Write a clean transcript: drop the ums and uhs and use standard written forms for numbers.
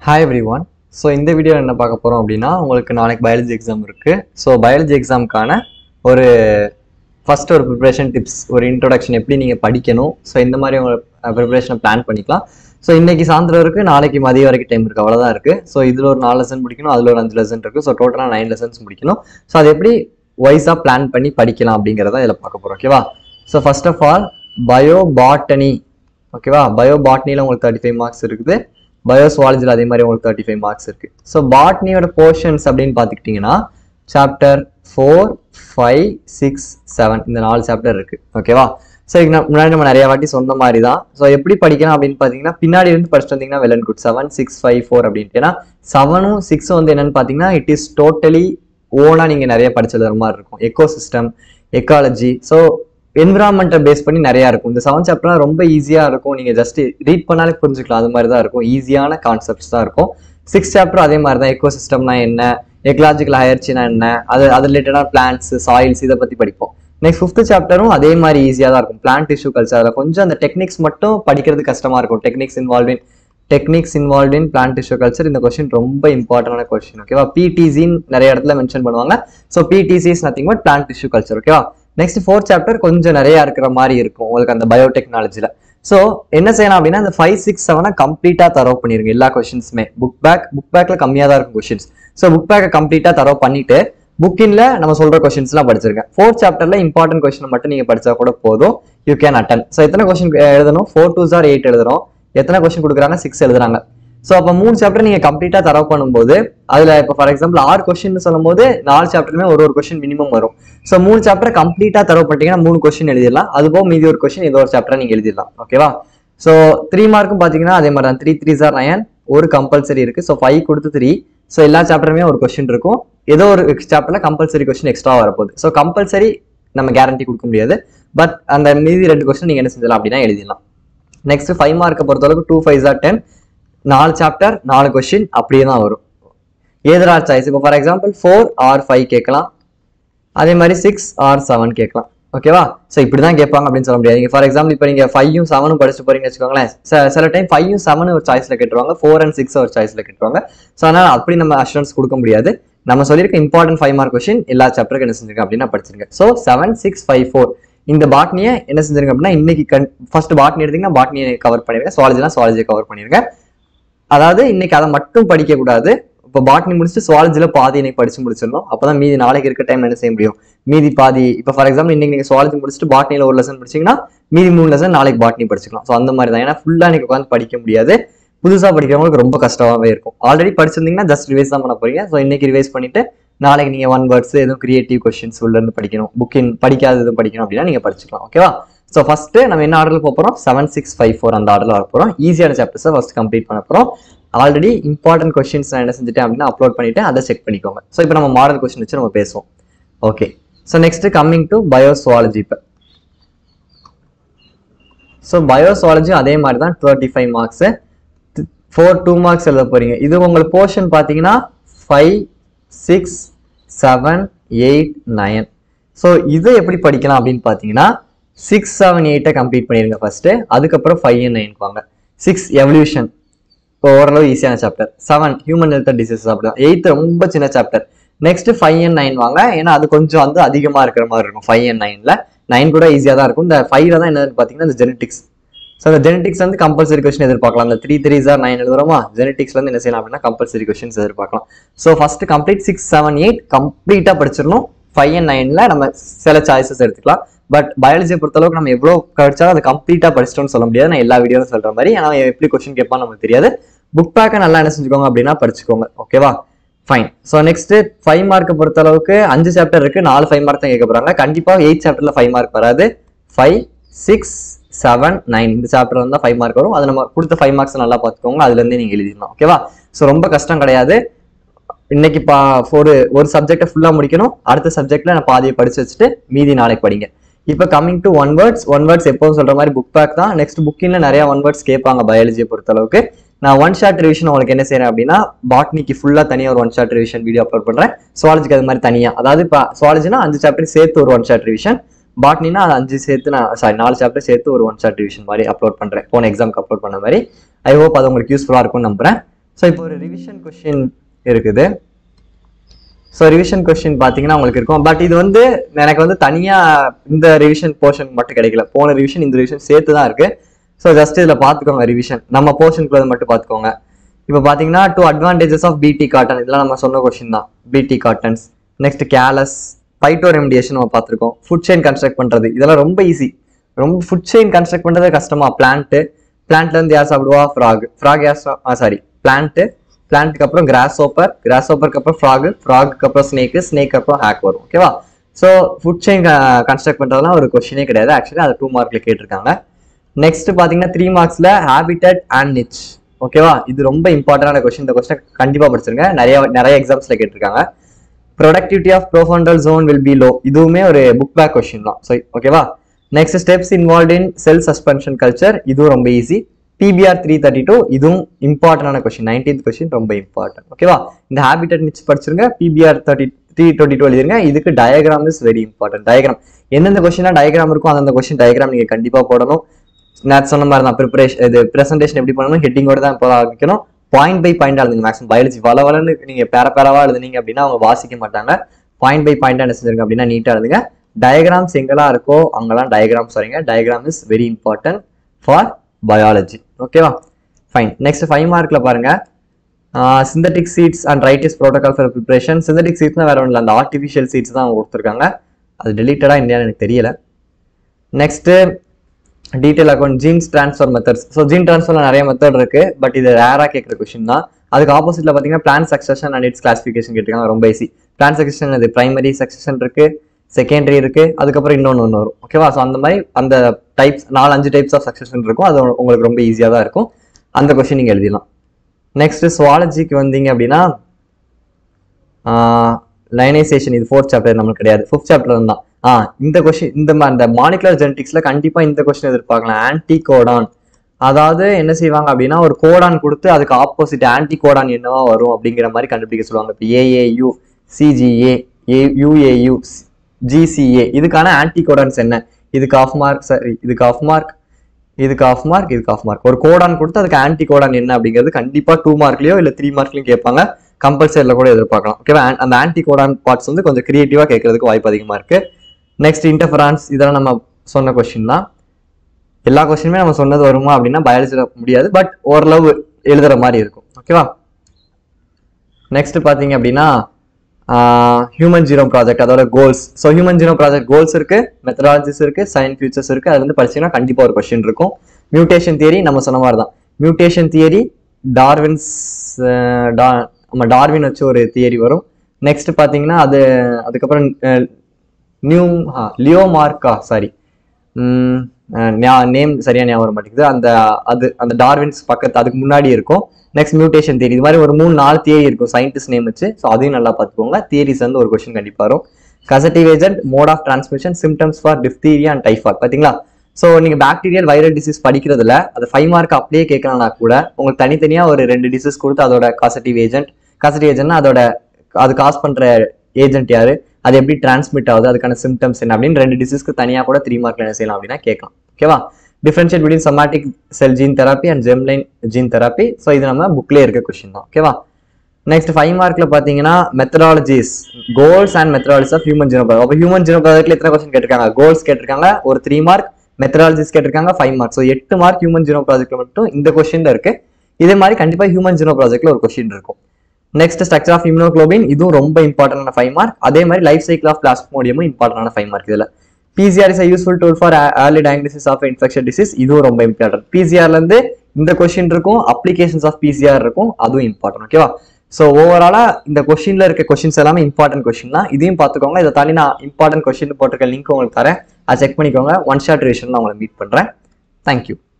Hi everyone. So in the video என்ன பார்க்க போறோம் அப்படினா உங்களுக்கு நாளைக்கு பயாலஜி எக்ஸாம் இருக்கு. So பயாலஜி எக்ஸாம்க்கான ஒரு ஃபர்ஸ்ட் ஒரு preparation tips ஒரு introduction எப்படி நீங்க படிக்கணும். So இந்த மாதிரி உங்க preparation பிளான் பண்ணிக்கலாம். So இன்னைக்கு சாயந்திரம் இருக்கு, நாளைக்கு மதியம் வரைக்கும் டைம் இருக்கு, அவ்வளவுதான் இருக்கு. So இதுல ஒரு 4 லெசன் முடிக்கணும், அதுல ஒரு 5 லெசன் இருக்கு. So டோட்டலா 9 லெசன்ஸ் முடிக்கணும். So அது எப்படி வைஸா பிளான் பண்ணி படிக்கலாம் அப்படிங்கறத இதல பார்க்க போறோம். ஓகேவா? So first of all Bio-Botany. ஓகேவா? Bio-Botanyல உங்களுக்கு 35 மார்க்ஸ் இருக்குது. Bio-Zoology அதே மாதிரி உங்களுக்கு 35 மார்க்ஸ் இருக்கு. ஸோ பாட்னியோட போர்ஷன்ஸ் அப்படின்னு பார்த்துக்கிட்டிங்கன்னா சாப்டர் 4, 5, 6, 7 இந்த 4 சாப்டர் இருக்கு. ஓகேவா? ஸோ முன்னாடி நம்ம நிறைய வாட்டி சொன்ன மாதிரி தான். ஸோ எப்படி படிக்கலாம் அப்படின்னு பார்த்தீங்கன்னா பின்னாடி இருந்து படிச்சுட்டு வந்தீங்கன்னா வெல் அண்ட் குட். 7, 6, 5, 4 அப்படின்ட்டு. ஏன்னா 7ம் 6ம் வந்து என்னன்னு பார்த்தீங்கன்னா இட் இஸ் டோட்டலி ஓனா நீங்க நிறைய படிச்சது மாதிரி இருக்கும். எக்கோசிஸ்டம், எக்காலஜி, ஸோ என்விரான்மெண்ட்டை பேஸ் பண்ணி நிறையா இருக்கும். இந்த 7 சாப்டர்லாம் ரொம்ப ஈஸியாக இருக்கும், நீங்கள் ஜஸ்ட் ரீட் பண்ணாலே புரிஞ்சுக்கலாம். அது மாதிரி தான் இருக்கும், ஈஸியான கான்செப்ட்ஸ் தான் இருக்கும். 6 சாப்டர் அதே மாதிரி தான். எக்கோசிஸ்டம்னா என்ன, எக்கலாஜிக்கல் ஹையர்ச்சினா என்ன, அது ரிலேட்டடான பிளான்ட்ஸ், சாயில்ஸ் இதை பற்றி படிப்போம். நெக்ஸ்ட் 5th சாப்டரும் அதே மாதிரி ஈஸியாக தான் இருக்கும். பிளான்ட் டிஷ்யூ கல்ச்சர், அதில் கொஞ்சம் அந்த டெக்னிக்ஸ் மட்டும் படிக்கிறது கஷ்டமாக இருக்கும். Techniques involved in plant tissue culture. இந்த கொஸ்டின் ரொம்ப இம்பார்ட்டன்டான கொஸ்டின். ஓகேவா? பிடிசின்னு நிறைய இடத்துல மென்ஷன் பண்ணுவாங்க. So PTC is nothing but plant tissue culture. ஓகேவா? நெக்ஸ்ட் 4th சாப்டர் கொஞ்சம் நிறைய இருக்கிற மாதிரி இருக்கும் உங்களுக்கு அந்த பயோடெக்னாலஜில. ஸோ என்ன செய்யலாம் அப்படின்னா இந்த 5, 6, 7 கம்ப்ளீட்டா தரவு பண்ணிருங்க. எல்லா கொஸ்டின்ஸுமே புக் பேக்ல கம்மியா தான் இருக்கும் கொஸ்டின்ஸ். ஸோ புக் பேக்கை கம்ப்ளீட்டா தரவு பண்ணிட்டு புக்கின்ல நம்ம சொல்ற கொஸ்டின்ஸ் எல்லாம் படிச்சிருக்கேன். 4th சாப்டர்ல இம்பார்ட்டன்ட் கொஸ்டின் மட்டும் நீங்க படிச்சா கூட போதும், யூ கேன் அட்டன். ஸோ எத்தனை கொஸ்டின் எழுதணும்? 4 2s are 8 எழுதுறோம். எத்தனை கொஸ்டின் கொடுக்குறாங்க? 6 எழுதுறாங்க. ஸோ அப்போ 3 சாப்டர் நீங்க கம்ப்ளீட்டா தரவு பண்ணும்போது அதுல இப்போ ஃபார் எக்ஸாம்பிள் 6 கொஸ்டின் சொல்லும் போது 4 சாப்டருமே ஒரு கொஸ்டின் மினிமம் வரும். ஸோ 3 சாப்டர் கம்ப்ளீட்டா தரவு பண்ணிட்டீங்கன்னா 3 கொஸ்டின் எழுதிடலாம். அது போக மீதி ஒரு கொஸ்டின் ஏதோ ஒரு சாப்டர் நீங்க எழுதிடலாம். ஓகேவா? ஸோ 3 மார்க்கும் பாத்தீங்கன்னா அதே மாதிரி தான். 3 3s are 9, ஒரு கம்பல்சரி இருக்கு. ஸோ 5 கொடுத்து 3. ஸோ எல்லா சாப்டருமே ஒரு கொஸ்டின் இருக்கும். ஏதோ ஒரு சாப்டர்ல கம்பல்சரி கொஸ்டின் எக்ஸ்ட்ரா வரப்போகுது. ஸோ கம்பல்சரி நம்ம கேரண்டி கொடுக்க முடியாது, பட் அந்த மீதி 2 கொஸ்டின் நீங்க என்ன செஞ்சலாம் அப்படின்னா எழுதிடலாம். நெக்ஸ்ட் 5 மார்க்கை பொறுத்தளவுக்கு 2 5s are 10, 4 சாப்டர் 4 கொஸ்டின் அப்படியே தான் வரும். Either or choice. இப்போ ஃபார் எக்ஸாம்பிள் 4 or 5 கேட்கலாம், அதே மாதிரி 6 or 7 கேட்கலாம். ஓகேவா? ஸோ இப்படி தான் கேட்பாங்க அப்படின்னு சொல்ல முடியாது. ஃபார் எக்ஸாம்பிள் இப்போ நீங்கள் 5ம் 7ம் படிச்சுட்டு போறீங்கன்னு வச்சுக்கோங்களேன். சில டைம் 5ம் 7 ஒரு சாய்ஸ்ல கேட்டுருவாங்க, 4 and 6 ஒரு சாய்ஸ்ல கேட்டுருவாங்க. ஸோ அதனால அப்படி நம்ம அஷூரன்ஸ் கொடுக்க முடியாது. நம்ம சொல்லியிருக்க இம்பார்ட்டன்ட் 5 மார்க் கொஸ்டின் எல்லா சாப்டருக்கு என்ன செஞ்சிருக்கேன் அப்படின்னா படிச்சிருக்கேன். ஸோ 7, 6, 5, 4 இந்த பாட்னியை என்ன செஞ்சிருங்க அப்படின்னா இன்னைக்கு ஃபர்ஸ்ட் பாட்னி எடுத்தீங்கன்னா பாட்னியை கவர் பண்ணிருக்கேன், சுவாலஜியை கவர் பண்ணிருக்கேன். அதாவது இன்னைக்கு அதை மட்டும் படிக்க கூடாது. இப்போ பாட்னி முடிச்சுட்டு சுவாலஜில பாதி இன்னைக்கு படிச்சு முடிச்சிடணும். அப்பதான் மீதி நாளைக்கு இருக்க டைம் என்ன செய்ய முடியும், மீதி பாதி. இப்போ ஃபார் எக்ஸாம்பிள் இன்னைக்கு நீங்க சுவாலஜி முடிச்சுட்டு பாட்னில ஒரு லெசன் படிச்சீங்கன்னா மீதி 3 லெசன் நாளைக்கு பாட்னி படிச்சுக்கலாம். ஸோ அந்த மாதிரி தான். ஏன்னா ஃபுல்லா இன்னைக்கு உட்காந்து படிக்க முடியாது. புதுசா படிக்கிறவங்களுக்கு ரொம்ப கஷ்டமாவே இருக்கும். ஆல்ரெடி படிச்சிருந்தீங்கன்னா ஜஸ்ட் ரிவைஸ் தான் பண்ண போறீங்க. ஸோ இன்னைக்கு ரிவைஸ் பண்ணிட்டு நாளைக்கு நீங்க 1 வேர்ட்ஸ் எதுவும் கிரியேட்டிவ் கொஸ்டின்ஸ் உள்ள இருந்து படிக்கணும், புக்கின் படிக்காத எதுவும் படிக்கணும் அப்படின்னா நீங்க படிச்சுக்கலாம். ஓகேவா? ஸோ ஃபர்ஸ்ட் நம்ம என்ன ஆர்டர்ல போறோம்? 7, 6, 5, 4 அந்த ஆர்டர்ல வர போறோம். ஈஸியான சாப்டர்ஸை ஃபர்ஸ்ட் கம்ப்ளீட் பண்ண போறோம். ஆல்ரெடி இம்பார்ட்டன்ட் கொஸ்டின்ஸ் நான் என்ன செஞ்சுட்டேன் அப்படின்னா அப்லோட் பண்ணிட்டு அதை செக் பண்ணிக்கோங்க. ஸோ இப்போ நம்ம மாடல் கொஸ்டின் வச்சு நம்ம பேசுவோம். Okay, so next coming to Bio-Zoology. இப்போ ஸோ Bio-Zoology அதே மாதிரி தான் 35 மார்க்ஸ், 4 2 மார்க்ஸ் எழுத போறீங்க. இது உங்களுக்கு போர்ஷன் பார்த்தீங்கன்னா 5, 6, 7, 8, 9. ஸோ இதை எப்படி படிக்கலாம் அப்படின்னு பார்த்தீங்கன்னா 6, 7, 8 கம்ப்ளீட் பண்ணிருங்க ஃபர்ஸ்ட். அதுக்கப்புறம் 5 and 9 வாங்க. 6 எவல்யூஷன் ஓரளவு ஈஸியான சாப்டர். 7 ஹியூமன் ஹெல்த் டிசீசஸ் அப்படிதான். 8 ரொம்ப சின்ன சாப்டர். நெக்ஸ்ட் 5 and 9 வாங்க. ஏன்னா அது கொஞ்சம் வந்து அதிகமா இருக்கிற மாதிரி இருக்கும். 5 and 9ல 9 கூட ஈஸியா தான் இருக்கும். இந்த 5ல தான் என்னன்னு பாத்தீங்கன்னா இந்த ஜெனடிக்ஸ். ஸோ அந்த ஜெனடிக்ஸ் வந்து கம்பல்சரி கொஸ்டின் எதிர்பார்க்கலாம். அந்த 3 3s are 9 எழுதுறோமா, ஜெனடிக்ஸ்ல வந்து என்ன செய்யலாம் அப்படின்னா கம்பல்சரி கொஸ்டின்ஸ் எதிர்பார்க்கலாம். ஸோ ஃபர்ஸ்ட் கம்ப்ளீட் 6, 7, 8 கம்ப்ளீட்டா படிச்சிடணும். 5 and 9ல நம்ம சில சாய்ஸஸ் எடுத்துக்கலாம். பட் பயாலஜியை பொறுத்தளவுக்கு நம்ம எவ்வளவு படிச்சாலும் அதை கம்ப்ளீட்டா படிச்சிட்டோம்னு சொல்ல முடியாது. நான் எல்லா வீடியோவும் சொல்ற மாதிரி. ஆனா எப்படி கொஸ்டின் கேட்பான்னு நமக்கு தெரியாது. புக் பேக்கை நல்லா என்ன செஞ்சுக்கோங்க அப்படின்னா படிச்சுக்கோங்க. ஓகேவா? ஃபைன். ஸோ நெக்ஸ்ட் 5 மார்க்கை பொறுத்த அளவுக்கு 5 சாப்டர் இருக்கு, 4 5 மார்க் தான் கேட்க போறாங்க. கண்டிப்பா 8 சாப்டர்ல 5 மார்க் வராது. 5, 6, 7, 9 இந்த சாப்டர் வந்து 5 மார்க் வரும். அது நம்ம கொடுத்த 5 மார்க்ஸ் நல்லா பார்த்துக்கோங்க. அதுல இருந்தே நீங்க எழுதிடலாம். ஓகேவா? ஸோ ரொம்ப கஷ்டம் கிடையாது. இன்னைக்கு ஒரு சப்ஜெக்டை ஃபுல்லா முடிக்கணும். அடுத்த சப்ஜெக்ட்ல நான் பாதியை படிச்சு வச்சுட்டு மீதி நாளைக்கு படிங்க. இப்போ கம்மிங் டு 1 வேர்ட்ஸ் எப்போதும் சொல்ற மாதிரி புக் பேக் தான். நெக்ஸ்ட் புக்கின்ல நிறைய 1 வேர்ட்ஸ் கேட்பாங்க பயாலஜியை பொறுத்த அளவுக்கு. நான் 1 ஷார்ட் ரிவிஷன் உங்களுக்கு என்ன செய்யறேன் அப்படின்னா பாட்னிக்கு ஃபுல்லா தனியா ஒரு 1 ஷார்ட் ரிவிஷன் வீடியோ அப்லோட் பண்றேன். சுவாலஜிக்கு அது மாதிரி தனியா, அதாவது இப்போ சுவாலஜினா 5 சாப்டர் சேர்த்து ஒரு 1 ஷார்ட் ரிவிஷன், பாட்னினா 5 சேர்த்து நான் 4 சாப்டர் சேர்த்து ஒரு 1 ஷார்ட் ரிவிஷன் மாதிரி அப்லோட் பண்றேன். போன எக்ஸாம்க்கு அப்லோட் பண்ண மாதிரி. ஐ ஹோப் அது உங்களுக்கு யூஸ்ஃபுல்லா இருக்கும்னு நம்புறேன். ஸோ இப்போ ஒரு ரிவிஷன் கொஸ்டின் இருக்குது. ஸோ ரிவிஷன் கொஸ்டின் பார்த்தீங்கன்னா உங்களுக்கு இருக்கும். பட் இது வந்து எனக்கு வந்து தனியாக இந்த ரிவிஷன் போர்ஷன் மட்டும் கிடைக்கல. போன ரிவிஷன் இந்த ரிவிஷன் சேர்த்து தான் இருக்கு. ஸோ ஜஸ்ட் இதில் பார்த்துக்கோங்க ரிவிஷன். நம்ம போர்ஷனுக்குள்ள மட்டும் பார்த்துக்கோங்க. இப்போ பார்த்தீங்கன்னா 2 advantages ஆஃப் பிடி காட்டன், இதெல்லாம் நம்ம சொன்ன கொஸ்டின் தான். BT cottons. Next callus, phytoremediation நம்ம பார்த்துருக்கோம். ஃபுட் செயின் கன்ஸ்ட்ரக்ட் பண்ணுறது, இதெல்லாம் ரொம்ப ஈஸி. ரொம்ப ஃபுட் செயின் கன்ஸ்ட்ரக்ட் பண்ணுறது கஷ்டமா? பிளான்ட்லேருந்து யார் சாப்பிடுவா? ஃப்ராக் யார் சாரி பிளான்ட்டு, பிளான்ட்டுக்கு அப்புறம் கிராஸ் ஓப்பருக்கு அப்புறம் ஃப்ராகுக்கு அப்புறம் ஸ்னேக்கு அப்புறம் ஹேக் வரும். ஓகேவா? ஸோ ஃபுட் செயின் கன்ஸ்ட்ரக்ட் பண்ணுறதுலாம் ஒரு கொஸ்டினே கிடையாது. ஆக்சுவலி அது 2 மார்க்ல கேட்டிருக்காங்க. நெக்ஸ்ட் பார்த்தீங்கன்னா 3 மார்க்ஸ்ல ஹேபிட்டட் அண்ட் நிச். ஓகேவா? இது ரொம்ப இம்பார்ட்டன்டான கொஸ்டின். இந்த கொஸ்டின் கண்டிப்பாக படிச்சிருங்க. நிறைய எக்ஸாம்ஸ்ல கேட்டிருக்காங்க. Productivity of profundal zone will be low, இதுவுமே ஒரு புக் பேக் கொஸ்டின் தான். ஸோ ஓகேவா? Next steps involved in cell suspension culture, இதுவும் ரொம்ப ஈஸி. PBR 332, இதுவும் இம்பார்ட்டன்டான கொஸ்டின். 19th கொஸ்டின் ரொம்ப இம்பார்ட்டன்ட். ஓகேவா? இந்த ஹேபிட்டட் நிச் படிச்சிருங்க. PBR 322 எழுதிருங்க. இதுக்கு diagram is very important. Diagram எந்தெந்த கொஸ்டினா டயக்ராம் இருக்கும் அந்தந்த கொஸ்டின் டயக்ராம் நீங்க கண்டிப்பா போடணும். நான் சொன்ன மாதிரி தான் ப்ரிப்பரேஷன், இது ப்ரெசன்டேஷன் எப்படி பண்ணணும், ஹெட்டிங்கோட தான் இப்போ ஆரம்பிக்கணும். பாயிண்ட் பை பாயிண்ட் எழுதுங்க. மேக்ஸிமம் பயாலஜி வளவலன்னு நீங்க பேரவா எழுதுனீங்க அப்படின்னா அவங்க வாசிக்க மாட்டாங்க. பாயிண்ட் பை பாயிண்டா என்ன செஞ்சிருங்க அப்படின்னா நீட்டா எழுதுங்க. டயக்ராம்ஸ் எங்கெல்லாம் இருக்கோ அங்கெல்லாம் டயக்ராம்ஸ் வரீங்க. Diagram is very important for biology. ஓகேவா? ஃபைன். நெக்ஸ்ட் 5 மார்க்ல பாருங்க. Synthetic seeds and write its protocol for preparation. Synthetic சீட்ஸ்னா வேற ஒன்றும் இல்லை, அந்த ஆர்டிஃபிஷியல் சீட்ஸ் தான் கொடுத்துருக்காங்க. அது டெலீட்டடா இல்லையான்னு எனக்கு தெரியல. Next detail account genes transfer methods. So gene ட்ரான்ஸ்ஃபர்ல நிறைய மெத்தட் இருக்கு. பட் இது ரேரா கேட்குற கொஸ்டின் தான். அதுக்கு ஆப்போசிட்ல பார்த்தீங்கன்னா plant succession and its classification கேட்டிருக்காங்க. ரொம்ப ஈஸி. பிளான் சக்சஷன் அது பிரைமரி சக்சஷன் இருக்கு, செகண்டரி இருக்கு, அதுக்கப்புறம் இன்னொன்று வரும். ஓகேவா? ஸோ அந்த மாதிரி அந்த டைப்ஸ் 4-5 டைப்ஸ் ஆஃப் சக்சஷன் இருக்கும். அது உங்களுக்கு ரொம்ப ஈஸியாக தான் இருக்கும். அந்த கொஸ்டின் நீங்கள் எழுதிடலாம். நெக்ஸ்ட் சுவாலஜிக்கு வந்தீங்க அப்படின்னா லைனைசேஷன், இது 4th சாப்டர் நம்மளுக்கு கிடையாது, 5th சாப்டர் தான். இந்த கொஸ்டின் இந்த மாலிகுலர் ஜெனடிக்ஸ்ல கண்டிப்பா இந்த கொஸ்டின் எதிர்பார்க்கலாம். ஆன்டி கோடான், அதாவது என்ன செய்வாங்க அப்படின்னா ஒரு கோடான் கொடுத்து அதுக்கு ஆப்போசிட் ஆன்டி கோடான் என்னவா வரும் அப்படிங்கிற மாதிரி கண்டுபிடிக்க சொல்லுவாங்க. இப்போ AAU, CGA, UAU, GCA, இதுக்கான ஆன்டி கோடான்ஸ் என்ன? இதுக்கு ஆஃப் மார்க், சரி இதுக்கு ஆஃப் மார்க், இதுக்கு ஆஃப் மார்க், இதுக்கு ஆஃப் மார்க். ஒரு கோடான் கொடுத்து அதுக்கு ஆன்டி கோடான் என்ன அப்படிங்கிறது கண்டிப்பா 2 மார்க்லயோ இல்லை 3 மார்க்லயும் கேட்பாங்க. கம்பல்சரியில் கூட எதிர்பார்க்கலாம். ஓகேவா? அந்த ஆன்டி கோடான் பார்ட்ஸ் வந்து கொஞ்சம் கிரியேட்டிவா கேட்கறதுக்கு வாய்ப்பு அதிகமா இருக்கு. நெக்ஸ்ட் இன்டர்ஃபரன்ஸ், இதெல்லாம் நம்ம சொன்ன கொஸ்டின் தான். எல்லா கொஸ்டினுமே நம்ம சொன்னது வருமா அப்படின்னா பயாலஜியில் முடியாது, பட் ஓரளவு எழுதுற மாதிரி இருக்கும். ஓகேவா? நெக்ஸ்ட் பார்த்தீங்க அப்படின்னா ஹியூமன் ஜீனோம் ப்ராஜெக்ட், அதோட goals. So human genome project goals இருக்கு, மெத்தடாலஜிஸ் இருக்கு, சயின்ஸ் ஃபியூச்சர்ஸ் இருக்கு. அது வந்து படிச்சீங்கன்னா கண்டிப்பாக ஒரு கொஸ்டின் இருக்கும். மியூட்டேஷன் தியரி நம்ம சொன்ன மாதிரி தான். மியூட்டேஷன் தியரி டார்வின் வச்சு ஒரு தியரி வரும். நெக்ஸ்ட் பார்த்தீங்கன்னா அதுக்கப்புறம் லியோ மார்க்கா, சாரி நேம் சரியா ஞாபகம் வர மாட்டேங்குது. அந்த டார்வின்ஸ் பக்கத்து அதுக்கு முன்னாடி இருக்கும். நெக்ஸ்ட் மியூட்டேஷன் தியரி, இது மாதிரி ஒரு 3-4 தியரி இருக்கும் சயின்டிஸ்ட் நேம் வச்சு. ஸோ அதையும் நல்லா பார்த்துக்கோங்க. தியரிஸ் வந்து ஒரு கொஸ்டின் கண்டிப்பாக வரும். Causative agent, mode of transmission, symptoms for diphtheria and typhoid. பார்த்தீங்களா? ஸோ நீங்க பாக்டீரியல் வைரல் டிசீஸ் படிக்கிறதுல அது 5 மார்க் அப்படியே கேட்கலன்னா கூட உங்களுக்கு தனித்தனியா ஒரு 2 டிசீஸ் கொடுத்து அதோட கசட்டிவ் ஏஜென்ட்னா அது காஸ் பண்ற ஏஜென்ட் யாரு, அது எப்படி டிரான்ஸ்மிட் ஆகுது, அதுக்கான சிம்டம்ஸ் என்ன அப்படின்னு 2 டிசீஸ்க்கு தனியாக கூட 3 மார்க்ல என்ன செய்யலாம் அப்படின்னா கேட்கலாம். ஓகேவா? Differentiate between somatic cell gene therapy and germline gene therapy. So இது நம்ம புக்லேயே இருக்க கொஸ்டின் தான். ஓகேவா? நெக்ஸ்ட் 5 மார்க்ல பாத்தீங்கன்னா methodologies, goals and methodologies of human genome project. அப்போ ஹியூமன் ஜீனோம் ப்ராஜெக்ட்ல எத்தனை கொஸ்டின் கேட்டிருக்காங்க? கோல்ஸ் கேட்டிருக்காங்க ஒரு 3 மார்க், மெத்தடாலஜிஸ் கேட்டிருக்காங்க 5 mark. So 8 mark human genome ப்ராஜெக்ட்ல மட்டும் இந்த கொஸ்டின் தான் இருக்கு. இதே மாதிரி கண்டிப்பா ஹியூமன் ஜீனோம் ப்ராஜெக்ட்ல ஒரு கொஸ்டின் இருக்கும். நெக்ஸ்ட் ஸ்ட்ரக்சர் ஆஃப் இம்யூனோகுளோபின், இதுவும் ரொம்ப இம்பார்ட்டன்டான 5 மார்க். அதே மாதிரி லைஃப் சைக்கிள் ஆஃப் பிளாஸ்மோடியமும் இம்பார்ட்டன்டான 5 மார்க். இதுல PCR is a useful tool for early diagnosis of infectious disease, இதுவும் ரொம்ப இம்பார்ட்டன்ட். PCRல இருந்து இந்த கொஸ்டின் இருக்கும், அப்ளிகேஷன்ஸ் ஆஃப் PCR இருக்கும், அதுவும் இம்பார்ட்டன்ட். ஓகேவா? ஸோ ஓவராலா இந்த கொஸ்டின்ல இருக்க கொஸ்டின்ஸ் எல்லாமே இம்பார்ட்டன்ட் கொஸ்டின் தான். இதையும் பார்த்துக்கோங்க. இதை தாண்டி நான் இம்பார்ட்டன்ட் கொஸ்டின் போட்டிருக்க லிங்க் உங்களுக்கு தரேன், அதை செக் பண்ணிக்கோங்க. ஒன் ஷாட் ரிவிஷன் நான் உங்களை மீட் பண்றேன். தேங்க்யூ.